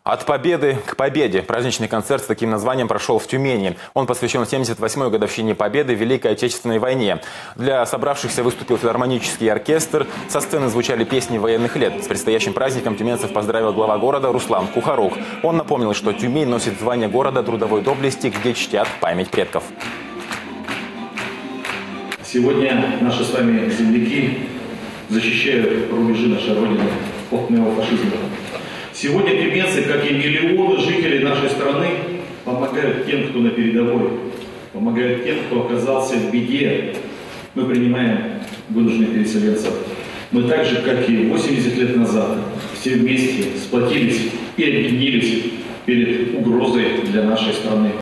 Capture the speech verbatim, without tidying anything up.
От победы к победе. Праздничный концерт с таким названием прошел в Тюмени. Он посвящен семьдесят восьмой годовщине победы в Великой Отечественной войне. Для собравшихся выступил филармонический оркестр. Со сцены звучали песни военных лет. С предстоящим праздником тюменцев поздравил глава города Руслан Кухарук. Он напомнил, что Тюмень носит звание города трудовой доблести, где чтят память предков. Сегодня наши с вами земляки защищают рубежи нашей Родины от неофашизма. Сегодня тюменцы, как и миллионы жителей нашей страны, помогают тем, кто на передовой, помогают тем, кто оказался в беде. Мы принимаем вынужденных переселенцев. Мы так же, как и восемьдесят лет назад, все вместе сплотились и объединились перед угрозой для нашей страны.